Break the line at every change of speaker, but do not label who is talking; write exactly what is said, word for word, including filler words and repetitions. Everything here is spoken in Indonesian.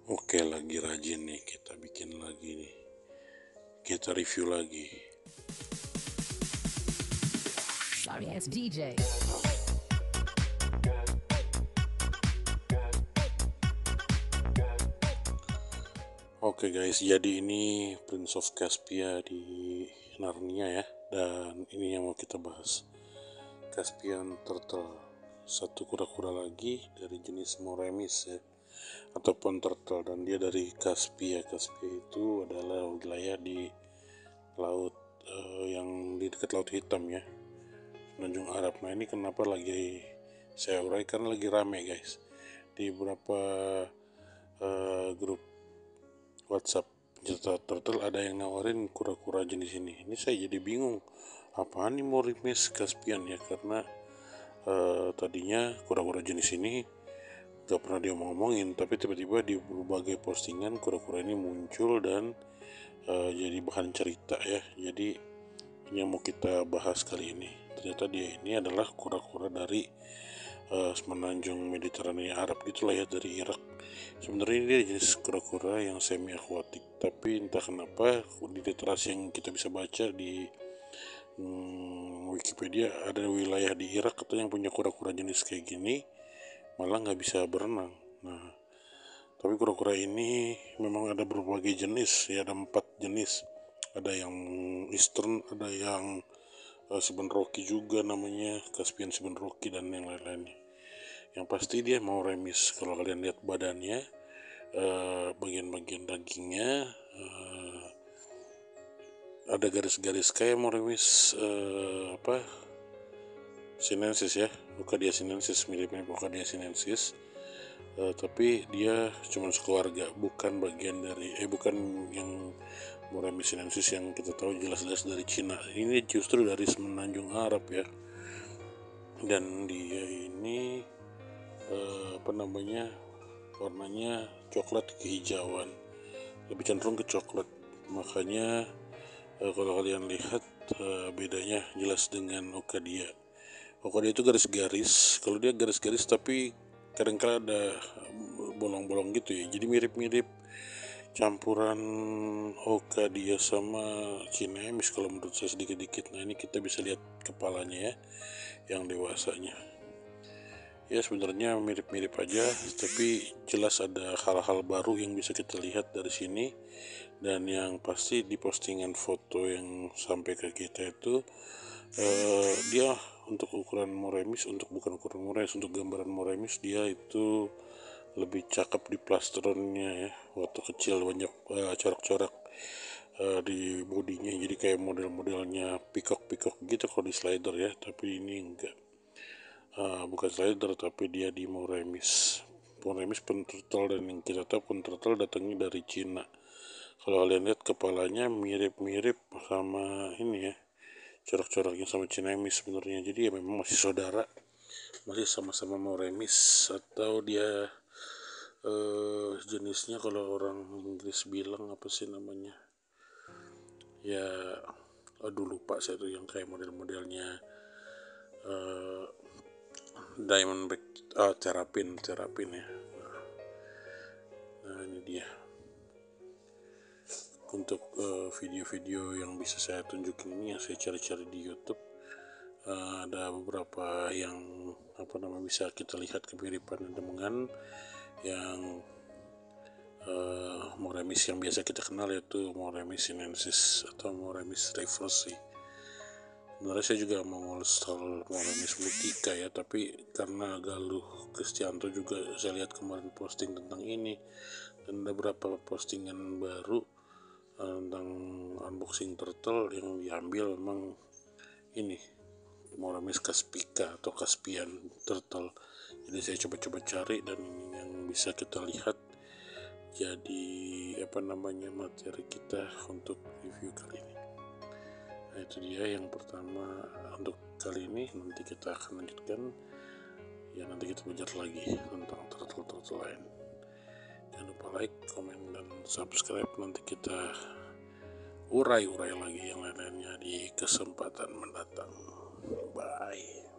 Oke, lagi rajin nih, kita bikin lagi nih, kita review lagi.
Sorry ass D J.
Oke guys, jadi ini Prince of Caspia di Narnia ya, dan ini yang mau kita bahas, Caspian Turtle, satu kura-kura lagi dari jenis Moremis ya, ataupun turtle, dan dia dari Caspia. Caspia itu adalah wilayah di laut eh, yang di dekat Laut Hitam ya, Semenanjung Arab. Nah ini kenapa lagi saya urai, karena lagi rame guys di beberapa uh, grup WhatsApp pencinta turtle, ada yang nawarin kura-kura jenis ini. Ini saya jadi bingung, apaan nih Moremis Caspian ya, karena uh, tadinya kura-kura jenis ini gak pernah dia ngomongin, tapi tiba-tiba di berbagai postingan kura-kura ini muncul dan uh, jadi bahan cerita ya. Jadi ini yang mau kita bahas kali ini. Ternyata dia ini adalah kura-kura dari uh, semenanjung Mediterania Arab gitulah ya, dari Irak. Sebenarnya dia jenis kura-kura yang semi akuatik, tapi entah kenapa di literasi yang kita bisa baca di hmm, Wikipedia, ada wilayah di Irak atau yang punya kura-kura jenis kayak gini malah nggak bisa berenang. Nah, tapi kura-kura ini memang ada berbagai jenis ya, ada empat jenis. Ada yang Eastern, ada yang uh, Seven Rocky juga namanya, Caspian Seven Rocky, dan yang lain-lainnya. Yang pasti dia mau remis. Kalau kalian lihat badannya, uh, bagian-bagian dagingnya uh, ada garis-garis kayak mau remis uh, apa sinensis ya, Ocadia sinensis, mirip-mirip Ocadia sinensis. Uh, tapi dia cuma sekeluarga, bukan bagian dari eh bukan yang Moremis sinensis yang kita tahu jelas-jelas dari Cina. Ini justru dari semenanjung Arab ya. Dan dia ini uh, apa namanya warnanya coklat kehijauan, lebih cenderung ke coklat. Makanya uh, kalau kalian lihat uh, bedanya jelas dengan Ocadia. Ocadia itu garis-garis, kalau dia garis-garis tapi kadang-kadang ada bolong-bolong gitu ya, jadi mirip-mirip campuran Ocadia sama Cinemis kalau menurut saya sedikit-dikit. Nah ini kita bisa lihat kepalanya ya, yang dewasanya ya, sebenarnya mirip-mirip aja, tapi jelas ada hal-hal baru yang bisa kita lihat dari sini. Dan yang pasti di postingan foto yang sampai ke kita itu eh, dia untuk ukuran Moremis, untuk bukan ukuran Moremis, untuk gambaran Moremis, dia itu lebih cakep di plastronnya ya. Waktu kecil banyak uh, corak-corak uh, di bodinya, jadi kayak model-modelnya peacock-peacock gitu kalau di slider ya, tapi ini enggak, uh, bukan slider, tapi dia di Moremis. Moremis pun turtle, dan yang kita tahu pun turtle datangnya dari Cina. Kalau kalian lihat kepalanya mirip-mirip sama ini ya, corak-coraknya sama Cinemis sebenarnya. Jadi ya memang masih saudara, masih sama-sama Moremis, atau dia eh, jenisnya kalau orang Inggris bilang apa sih namanya ya, aduh lupa saya tuh, yang kayak model-modelnya eh, Diamondback, ah Terrapin, Terrapin ya. Nah ini dia untuk uh, video-video yang bisa saya tunjukin ini, yang saya cari-cari di YouTube. Uh, ada beberapa yang apa namanya bisa kita lihat kemiripan dengan yang uh, Moremis yang biasa kita kenal, yaitu Moremis sinensis atau Moremis reversi. Sebenarnya saya juga mau install Moremis mutica ya, tapi karena Galuh Kristianto juga saya lihat kemarin posting tentang ini, dan ada beberapa postingan baru uh, tentang unboxing turtle yang diambil memang ini Moremis Caspica atau Caspian turtle. Jadi saya coba-coba cari, dan ini yang bisa kita lihat jadi apa namanya materi kita untuk review kali ini. Nah itu dia yang pertama untuk kali ini. Nanti kita akan lanjutkan ya, nanti kita belajar lagi tentang turtle-turtle lain. Jangan lupa like, komen, dan subscribe. Nanti kita urai-urai lagi yang lain-lainnya di kesempatan mendatang. Bye.